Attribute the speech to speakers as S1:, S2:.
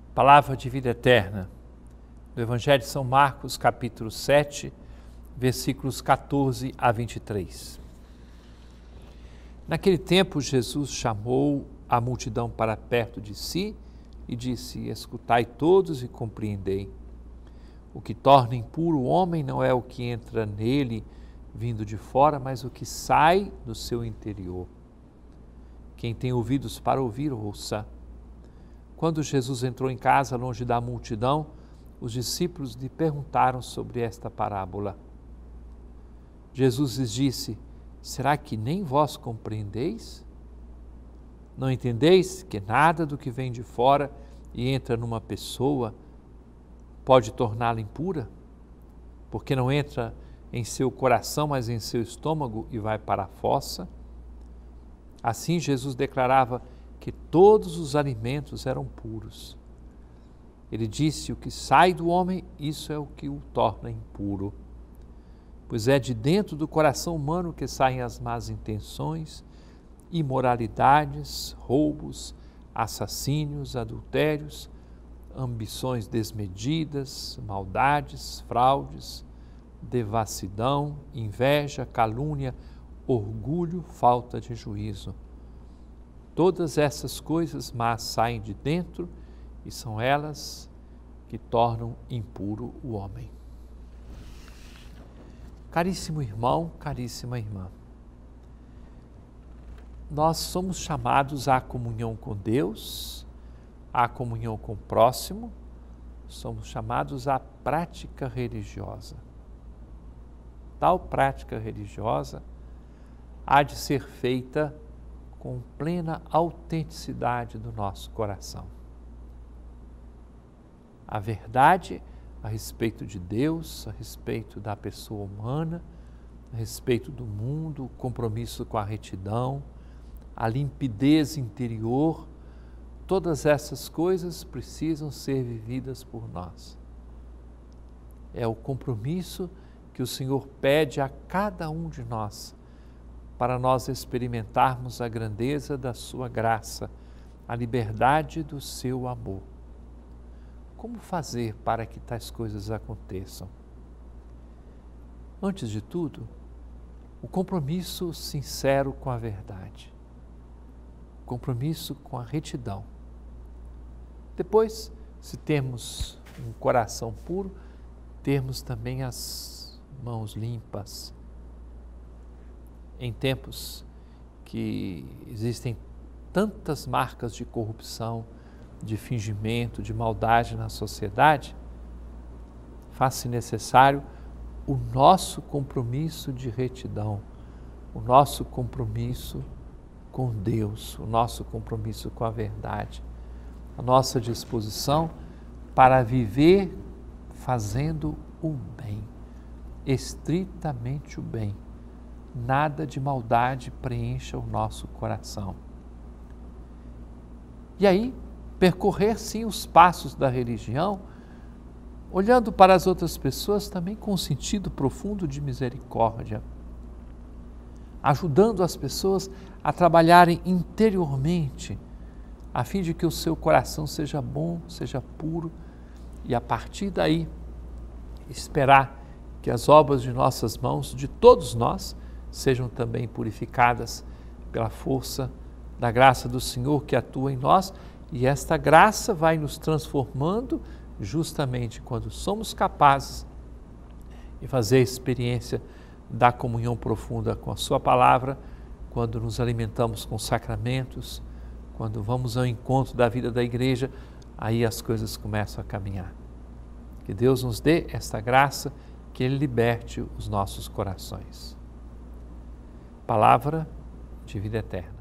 S1: Palavra de vida eterna, do Evangelho de São Marcos, capítulo 7, versículos 14 a 23. Naquele tempo, Jesus chamou a multidão para perto de si e disse: escutai todos e compreendei. O que torna impuro o homem não é o que entra nele vindo de fora, mas o que sai do seu interior. Quem tem ouvidos para ouvir, ouça. Quando Jesus entrou em casa, longe da multidão, os discípulos lhe perguntaram sobre esta parábola. Jesus lhes disse: será que nem vós compreendeis? Não entendeis que nada do que vem de fora e entra numa pessoa pode torná-la impura? Porque não entra em seu coração, mas em seu estômago e vai para a fossa? Assim Jesus declarava que todos os alimentos eram puros. Ele disse: o que sai do homem, isso é o que o torna impuro. Pois é de dentro do coração humano que saem as más intenções, imoralidades, roubos, assassínios, adultérios, ambições desmedidas, maldades, fraudes, devassidão, inveja, calúnia, orgulho, falta de juízo. Todas essas coisas más saem de dentro e são elas que tornam impuro o homem. Caríssimo irmão, caríssima irmã, nós somos chamados à comunhão com Deus, à comunhão com o próximo, somos chamados à prática religiosa. Tal prática religiosa há de ser feita com plena autenticidade do nosso coração. A verdade a respeito de Deus, a respeito da pessoa humana, a respeito do mundo, o compromisso com a retidão, a limpidez interior, todas essas coisas precisam ser vividas por nós. É o compromisso que o Senhor pede a cada um de nós, para nós experimentarmos a grandeza da sua graça, a liberdade do seu amor. Como fazer para que tais coisas aconteçam? Antes de tudo, o compromisso sincero com a verdade, o compromisso com a retidão. Depois, se temos um coração puro, termos também as mãos limpas. Em tempos que existem tantas marcas de corrupção, de fingimento, de maldade na sociedade, faz-se necessário o nosso compromisso de retidão, o nosso compromisso com Deus, o nosso compromisso com a verdade, a nossa disposição para viver fazendo o bem, estritamente o bem. Nada de maldade preencha o nosso coração. E aí, percorrer sim os passos da religião, olhando para as outras pessoas também com um sentido profundo de misericórdia, ajudando as pessoas a trabalharem interiormente, a fim de que o seu coração seja bom, seja puro, e a partir daí esperar que as obras de nossas mãos, de todos nós, sejam também purificadas pela força da graça do Senhor que atua em nós. E esta graça vai nos transformando justamente quando somos capazes de fazer a experiência da comunhão profunda com a sua palavra, quando nos alimentamos com sacramentos, quando vamos ao encontro da vida da igreja, aí as coisas começam a caminhar. Que Deus nos dê esta graça, que Ele liberte os nossos corações. Palavra de vida eterna.